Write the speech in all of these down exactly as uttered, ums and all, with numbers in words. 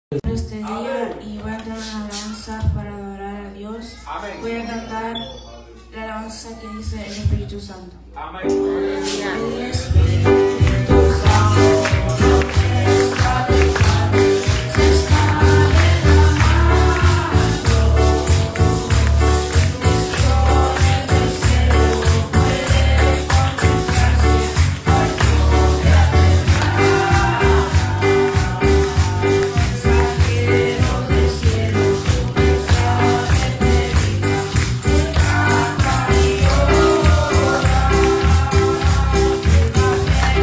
Este día y voy a entrar una alabanza para adorar a Dios. Voy a cantar la alabanza que dice el Espíritu Santo. El Espíritu Santo está derramando, se está derramando. Desde el cielo puede contemplarse al gloria eterna. Mensajeros del cielo, su mensaje predican, que canta y ora.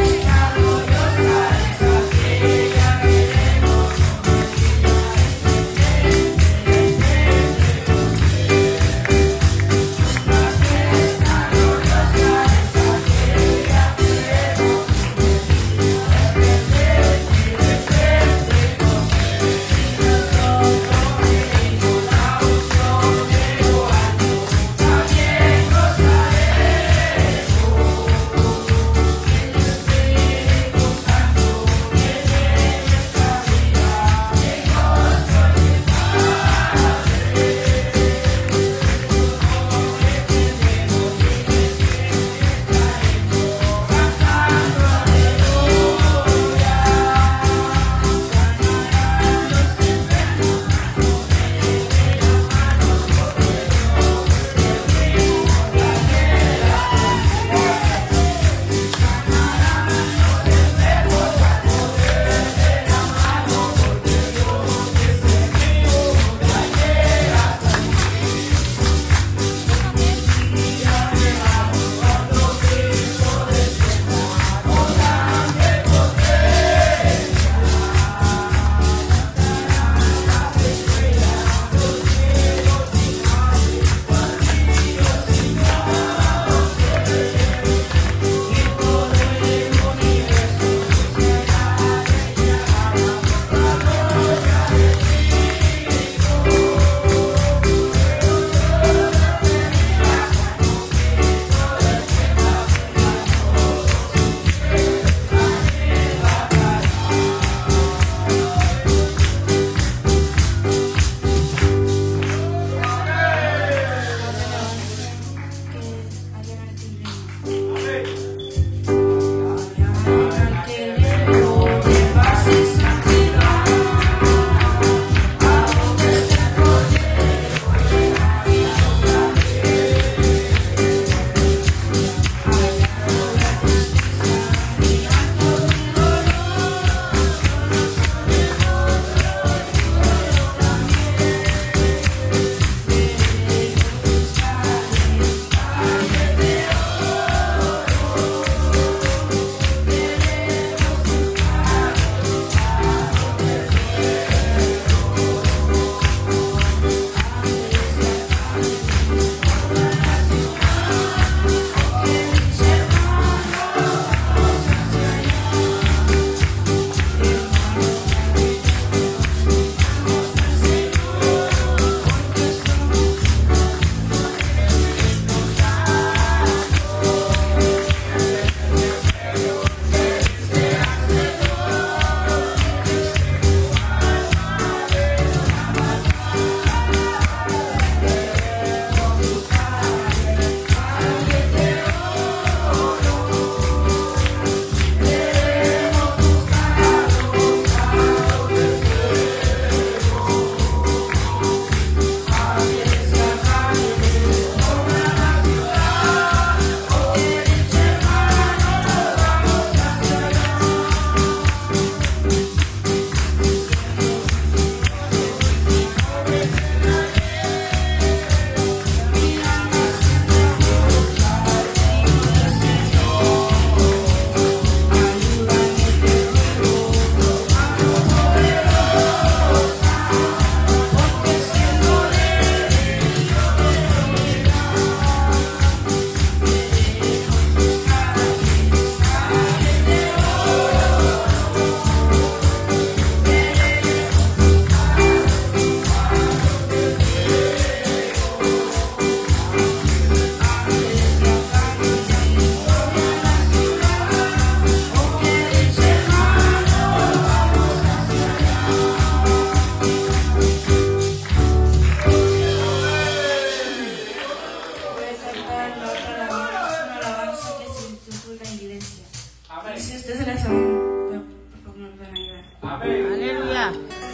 Aleluya.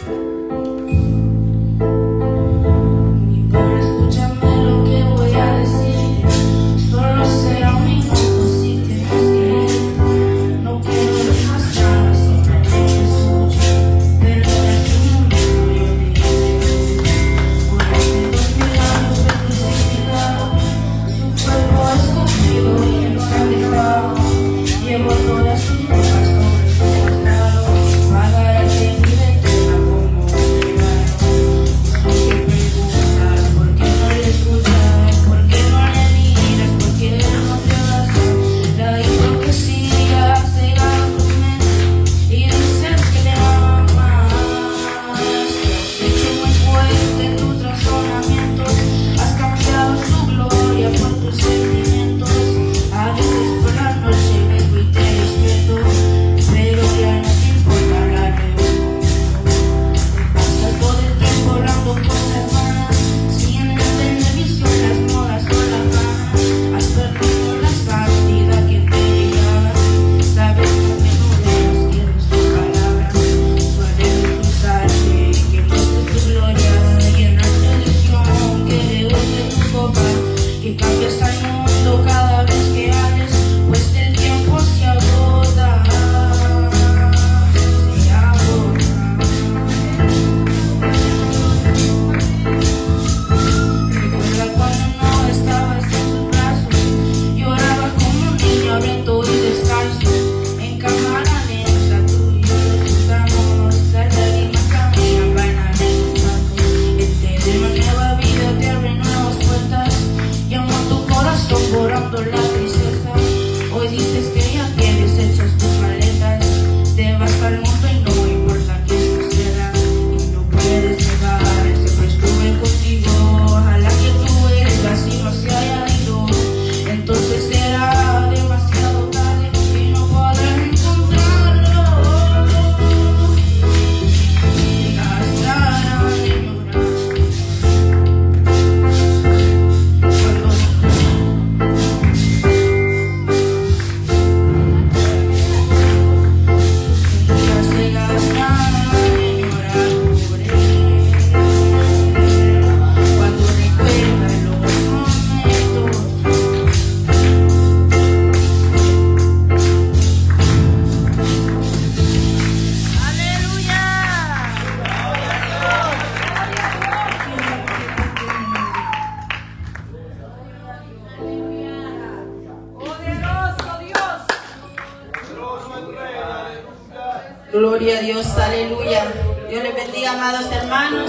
Gloria a Dios, aleluya. Dios les bendiga, amados hermanos.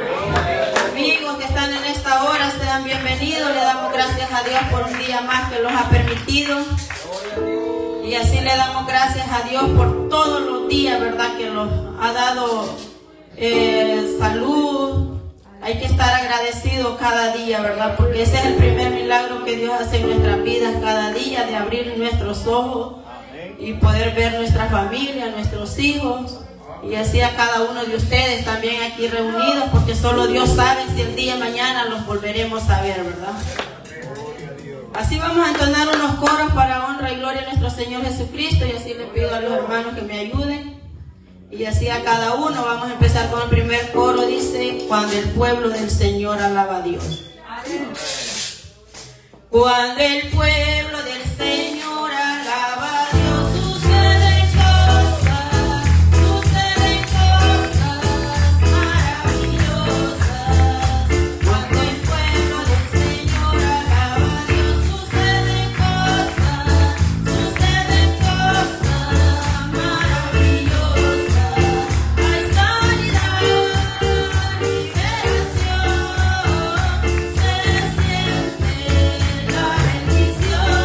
Amigos que están en esta hora, sean bienvenidos. Le damos gracias a Dios por un día más que los ha permitido. Y así le damos gracias a Dios por todos los días, ¿verdad? Que nos ha dado eh, salud. Hay que estar agradecido cada día, ¿verdad? Porque ese es el primer milagro que Dios hace en nuestras vidas cada día, de abrir nuestros ojos y poder ver nuestra familia, nuestros hijos, y así a cada uno de ustedes también aquí reunidos, porque solo Dios sabe si el día de mañana los volveremos a ver, ¿verdad? Así vamos a entonar unos coros para honra y gloria a nuestro Señor Jesucristo, y así le pido a los hermanos que me ayuden, y así a cada uno. Vamos a empezar con el primer coro. Dice: cuando el pueblo del Señor alaba a Dios. Cuando el pueblo del Señor alaba a Dios. Bendición.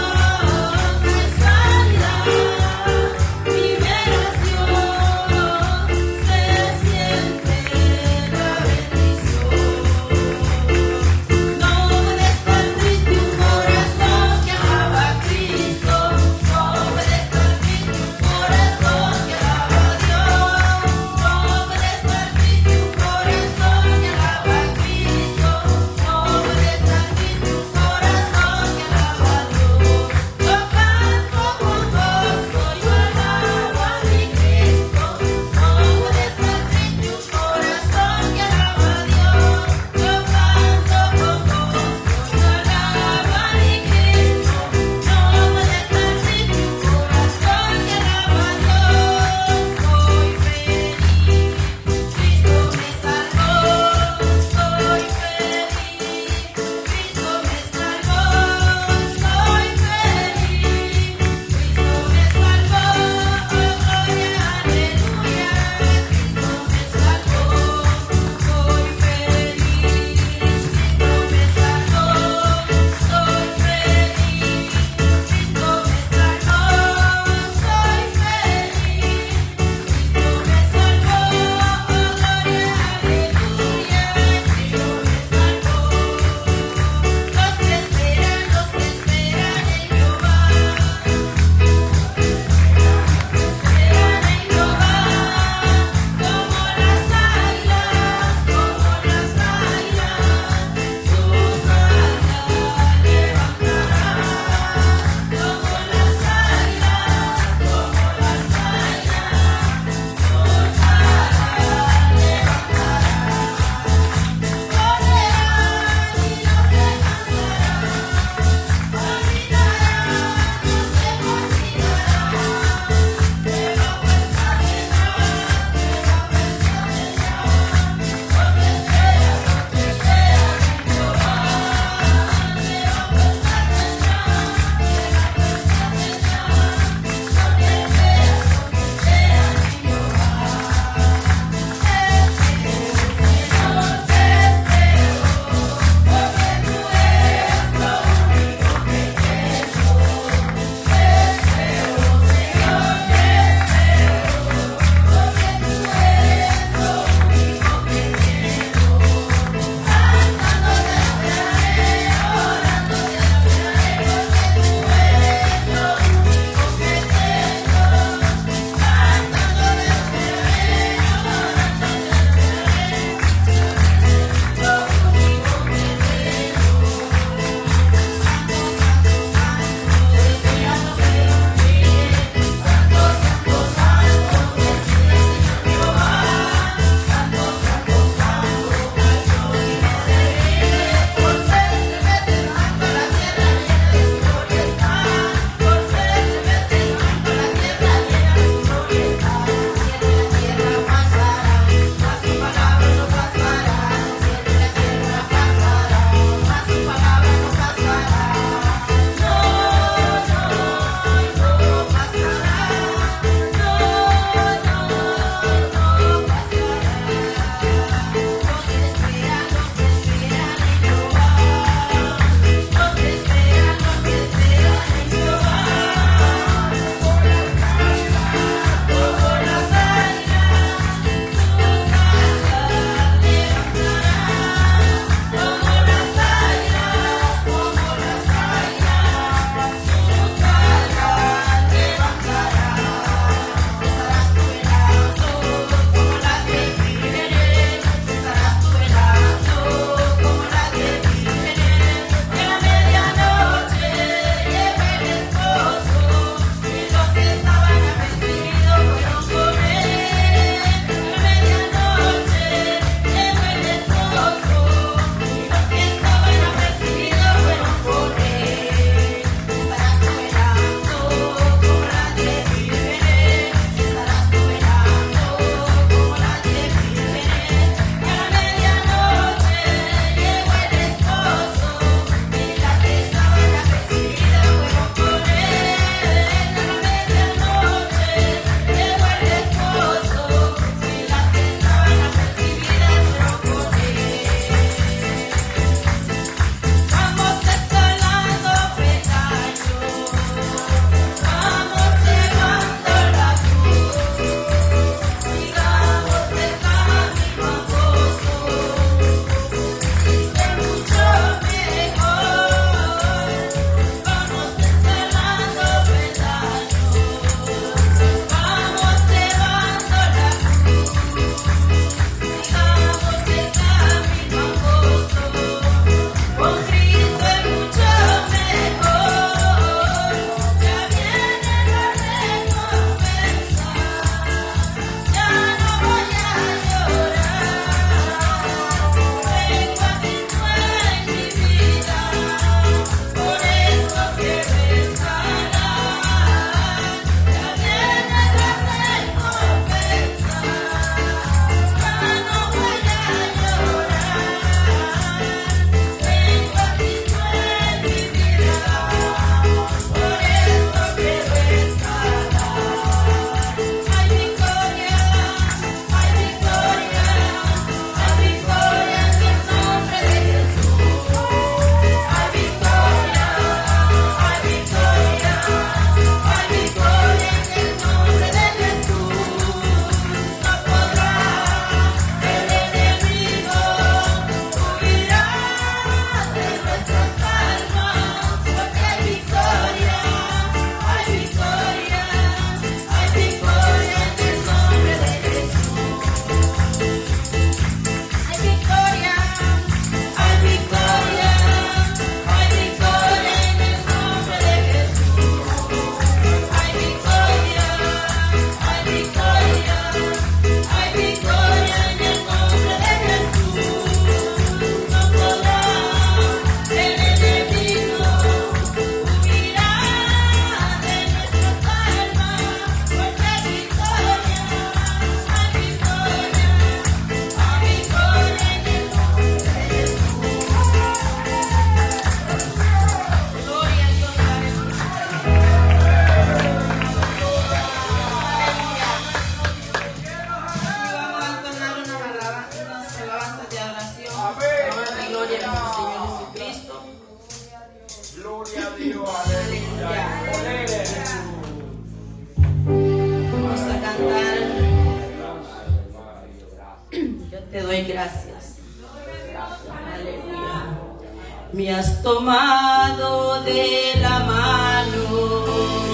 Yo te doy gracias. Aleluya. Me has tomado de la mano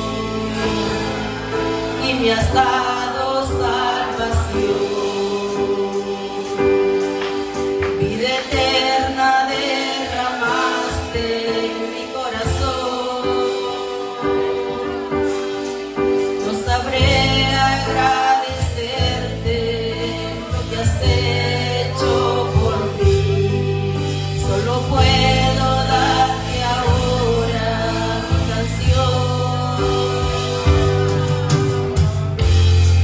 y me has dado salvación. Vida eterna derramaste en mi corazón. No sabré agradecerte lo que has hecho por mí. Solo puedo darte ahora mi canción.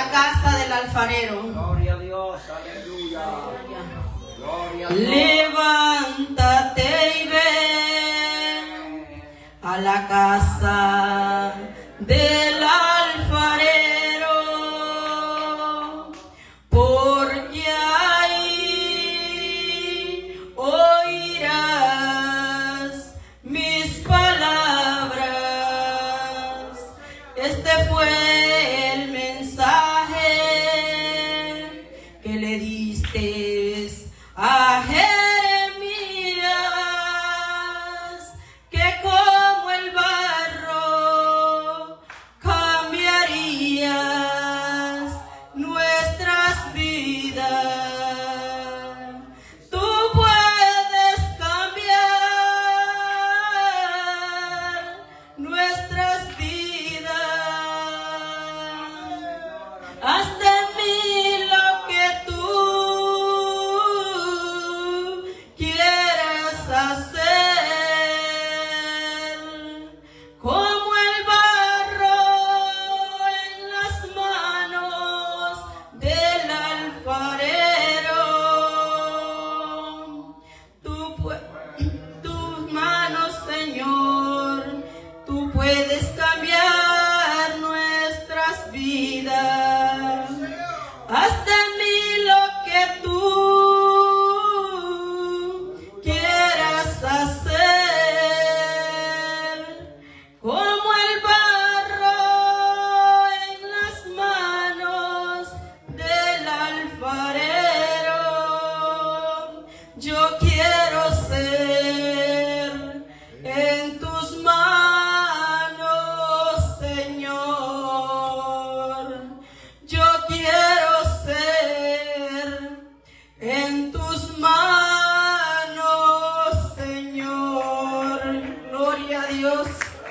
la casa del alfarero. Gloria a Dios, aleluya. Gloria a Dios. Levántate y ven a la casa del alfarero, porque ahí oirás mis palabras. Este fue el mensaje que le diste a Jeremías, que como el barro cambiarías nuestras vidas. Tú puedes cambiar nuestras vidas. Haz de mí lo que tú quieras hacer, como el barro en las manos del alfarero. Tú pu- tus manos, Señor, tú puedes cambiar nuestras vidas. Haz de mí lo que tú quieras hacer, como el barro en las manos del alfarero. Yo quiero ser en tus manos, Señor. Yo quiero ser en tus manos, Señor. Gloria a Dios.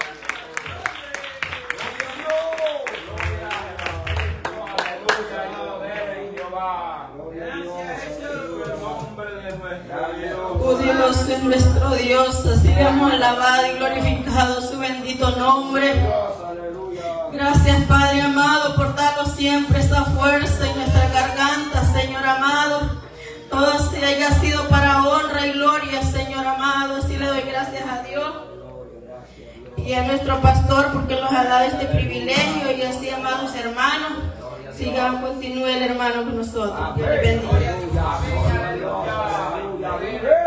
Oh Dios, es nuestro Dios, así le hemos alabado y glorificado su bendito nombre. Gracias, Padre amado, por darnos siempre esa fuerza en nuestra garganta, Señor amado. Todo se haya sido para honra y gloria, Señor amado. Así le doy gracias a Dios y a nuestro pastor porque nos ha dado este privilegio. Y así, amados hermanos, sigan, continúe el hermano con nosotros. Dios le bendiga.